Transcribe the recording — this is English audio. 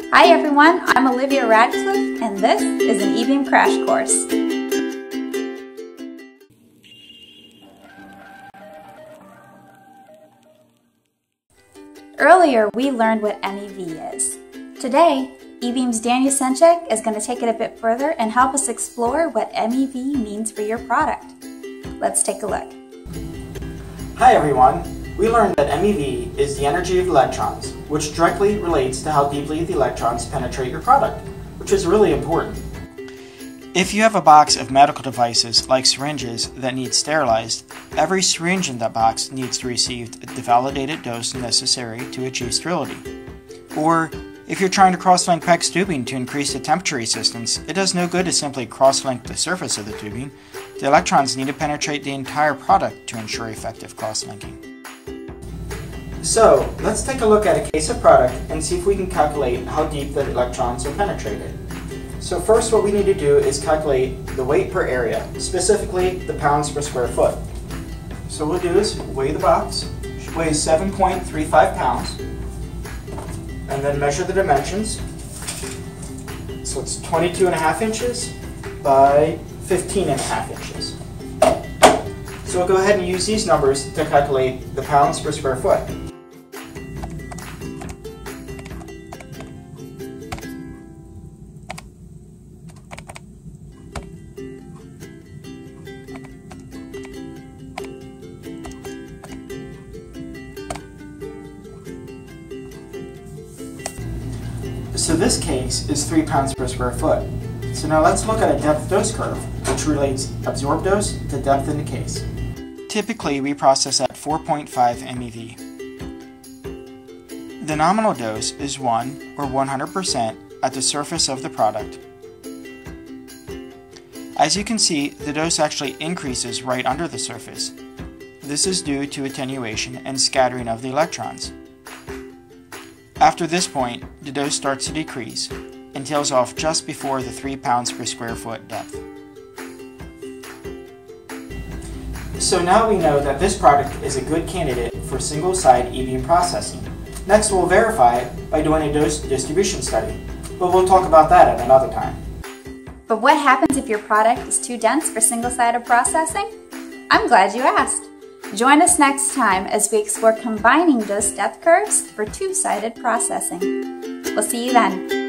Hi everyone, I'm Olivia Radcliffe and this is an E-beam crash course. Earlier we learned what MeV is. Today, E-beam's Daniel Senchik is going to take it a bit further and help us explore what MeV means for your product. Let's take a look. Hi everyone, we learned that MeV is the energy of electrons, which directly relates to how deeply the electrons penetrate your product, which is really important. If you have a box of medical devices like syringes that need sterilized, every syringe in that box needs to receive the validated dose necessary to achieve sterility. Or, if you're trying to cross-link PEX tubing to increase the temperature resistance, it does no good to simply cross-link the surface of the tubing. The electrons need to penetrate the entire product to ensure effective cross-linking. So, let's take a look at a case of product and see if we can calculate how deep the electrons are penetrated. So first what we need to do is calculate the weight per area, specifically the pounds per square foot. So what we'll do is weigh the box, which weighs 7.35 pounds, and then measure the dimensions. So it's 22.5 inches by 15.5 inches. So we'll go ahead and use these numbers to calculate the pounds per square foot. So this case is 3 pounds per square foot. So now let's look at a depth dose curve, which relates absorbed dose to depth in the case. Typically, we process at 4.5 MeV. The nominal dose is 1 or 100% at the surface of the product. As you can see, the dose actually increases right under the surface. This is due to attenuation and scattering of the electrons. After this point, the dose starts to decrease and tails off just before the 3 pounds per square foot depth. So now we know that this product is a good candidate for single-side E-beam processing. Next, we'll verify it by doing a dose distribution study, but we'll talk about that at another time. But what happens if your product is too dense for single-sided processing? I'm glad you asked. Join us next time as we explore combining dose depth curves for two-sided processing. We'll see you then.